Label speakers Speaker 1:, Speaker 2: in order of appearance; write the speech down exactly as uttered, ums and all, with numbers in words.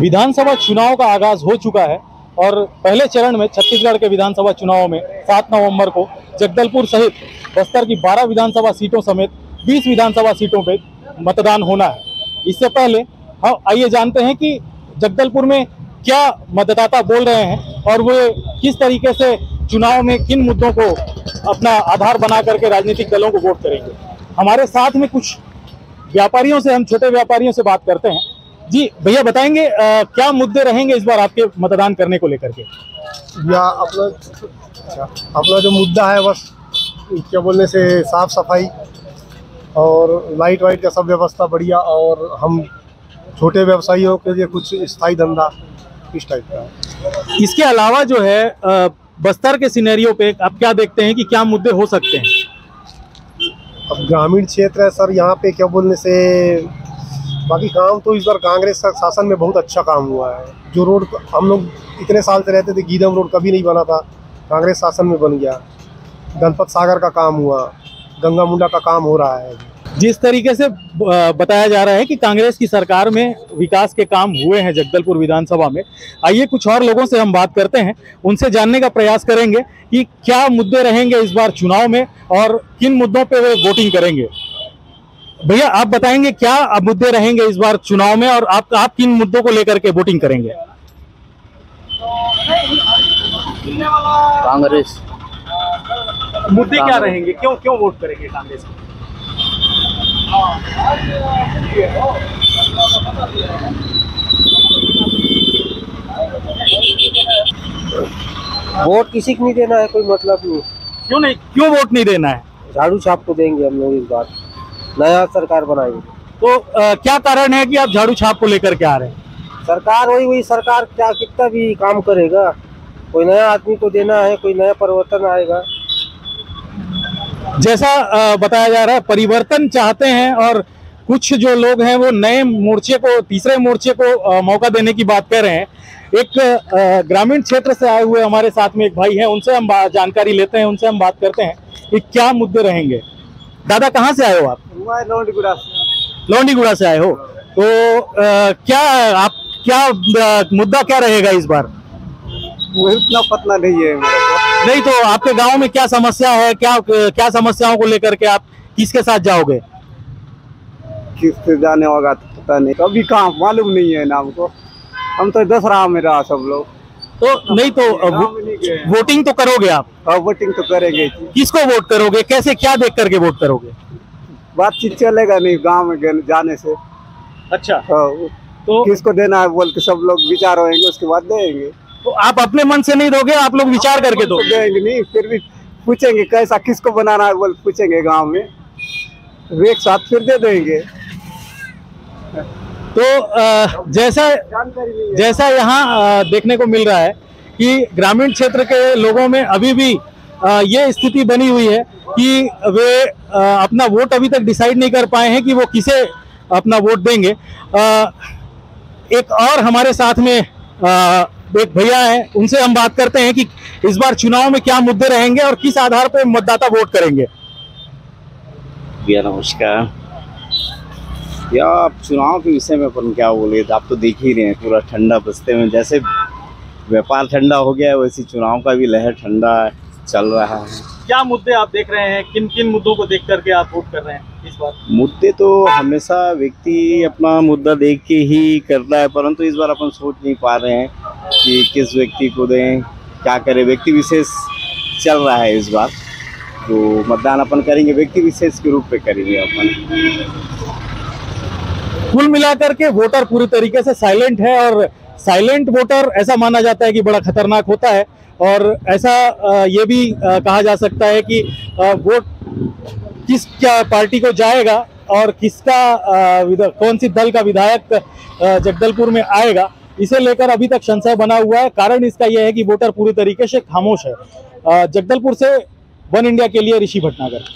Speaker 1: विधानसभा चुनाव का आगाज हो चुका है और पहले चरण में छत्तीसगढ़ के विधानसभा चुनाव में सात नवंबर को जगदलपुर सहित बस्तर की बारह विधानसभा सीटों समेत बीस विधानसभा सीटों पे मतदान होना है। इससे पहले हम आइए जानते हैं कि जगदलपुर में क्या मतदाता बोल रहे हैं और वो किस तरीके से चुनाव में किन मुद्दों को अपना आधार बना करके राजनीतिक दलों को वोट करेंगे। हमारे साथ में कुछ व्यापारियों से, हम छोटे व्यापारियों से बात करते हैं। जी भैया, बताएंगे आ, क्या मुद्दे रहेंगे इस बार आपके मतदान करने को लेकर के?
Speaker 2: या अपना अपना जो मुद्दा है बस क्या बोलने से साफ सफाई और लाइट वाइट का सब व्यवस्था बढ़िया, और हम छोटे व्यवसायियों के लिए कुछ स्थायी धंधा इस टाइप का।
Speaker 1: इसके अलावा जो है आ, बस्तर के सिनेरियो पे आप क्या देखते हैं कि क्या मुद्दे हो सकते हैं?
Speaker 2: अब ग्रामीण क्षेत्र है सर, यहाँ पे क्या बोलने से बाकी काम तो इस बार कांग्रेस शासन में बहुत अच्छा काम हुआ है। जो रोड हम लोग इतने साल से रहते थे, गीदम रोड कभी नहीं बना था, कांग्रेस शासन में बन गया। गणपत सागर का काम हुआ, गंगा मुंडा का काम हो रहा है।
Speaker 1: जिस तरीके से बताया जा रहा है कि कांग्रेस की सरकार में विकास के काम हुए हैं जगदलपुर विधानसभा में, आइए कुछ और लोगों से हम बात करते हैं, उनसे जानने का प्रयास करेंगे कि क्या मुद्दे रहेंगे इस बार चुनाव में और किन मुद्दों पे वे वोटिंग करेंगे। भैया, आप बताएंगे क्या मुद्दे रहेंगे इस बार चुनाव में और आप आप किन मुद्दों को लेकर के वोटिंग करेंगे?
Speaker 3: कांग्रेस।
Speaker 1: मुद्दे क्या रहेंगे, क्यों क्यों वोट करेंगे कांग्रेस?
Speaker 3: वोट किसी को नहीं देना है, कोई मतलब नहीं।
Speaker 1: क्यों नहीं, क्यों वोट नहीं देना है?
Speaker 3: झाड़ू छाप को देंगे हम लोग इस बार, नया सरकार बनाएंगे।
Speaker 1: तो आ, क्या कारण है कि आप झाड़ू छाप को लेकर के आ रहे हैं?
Speaker 3: सरकार वही वही सरकार क्या कितना भी काम करेगा, कोई नया आदमी को देना है, कोई नया परिवर्तन आएगा।
Speaker 1: जैसा आ, बताया जा रहा है परिवर्तन चाहते हैं और कुछ जो लोग हैं वो नए मोर्चे को, तीसरे मोर्चे को आ, मौका देने की बात कर रहे हैं। एक आ, ग्रामीण क्षेत्र से आए हुए हमारे साथ में एक भाई हैं, उनसे हम जानकारी लेते हैं, उनसे हम बात करते हैं कि क्या मुद्दे रहेंगे। दादा, कहाँ से आए हो आप?
Speaker 2: लौंडीगुड़ा से।
Speaker 1: लौंडीगुड़ा से आए हो, तो आ, क्या आप क्या आ, मुद्दा क्या रहेगा इस बार?
Speaker 2: वो इतना पता नहीं है मेरे को।
Speaker 1: नहीं, तो आपके गांव में क्या समस्या है, क्या क्या समस्याओं को लेकर के आप किसके साथ जाओगे?
Speaker 2: किससे जाने होगा तो पता नहीं, कभी कहाँ मालूम नहीं है नाम को। हम तो दस रहा में रहा सब लोग।
Speaker 1: तो नहीं, तो वो, वोटिंग तो करोगे आप?
Speaker 2: हाँ, वोटिंग तो करेंगे।
Speaker 1: किसको वोट करोगे, कैसे, क्या देख करके वोट करोगे?
Speaker 2: बातचीत चलेगा नहीं गांव में जाने से।
Speaker 1: अच्छा,
Speaker 2: हाँ,
Speaker 1: तो
Speaker 2: किसको देना है बोल के सब लोग विचार होंगे, उसके बाद देंगे।
Speaker 1: तो आप अपने मन से नहीं दोगे, आप लोग विचार करके दो?
Speaker 2: देंगे नहीं, फिर भी पूछेंगे कैसा किसको बनाना है बोल पूछेंगे गांव में, एक साथ फिर दे देंगे।
Speaker 1: तो जैसा जैसा यहाँ देखने को मिल रहा है कि ग्रामीण क्षेत्र के लोगों में अभी भी ये स्थिति बनी हुई है कि वे अपना वोट अभी तक डिसाइड नहीं कर पाए हैं कि वो किसे अपना वोट देंगे। एक और हमारे साथ में एक भैया हैं, उनसे हम बात करते हैं कि इस बार चुनाव में क्या मुद्दे रहेंगे और किस आधार पर मतदाता वोट करेंगे।
Speaker 4: भैया नमस्कार। या आप चुनाव के विषय में अपन क्या बोले, आप तो देख ही रहे हैं पूरा ठंडा बस्ते में, जैसे व्यापार ठंडा हो गया है वैसे चुनाव का भी लहर ठंडा चल रहा है।
Speaker 1: क्या मुद्दे आप देख रहे हैं, किन किन मुद्दों को देख करके आप वोट कर रहे हैं इस बार?
Speaker 4: मुद्दे तो हमेशा व्यक्ति अपना मुद्दा देख के ही करता है, परंतु इस बार अपन सोच नहीं पा रहे हैं कि किस व्यक्ति को दें, क्या करें। व्यक्ति विशेष चल रहा है इस बार, तो मतदान अपन करेंगे व्यक्ति विशेष के रूप में करेंगे अपन।
Speaker 1: कुल मिलाकर के वोटर पूरी तरीके से साइलेंट है और साइलेंट वोटर ऐसा माना जाता है कि बड़ा खतरनाक होता है, और ऐसा ये भी कहा जा सकता है कि वोट किस क्या पार्टी को जाएगा और किसका कौन सी दल का विधायक जगदलपुर में आएगा, इसे लेकर अभी तक संशय बना हुआ है। कारण इसका यह है कि वोटर पूरी तरीके से खामोश है। जगदलपुर से वन इंडिया के लिए ऋषि भटनागर।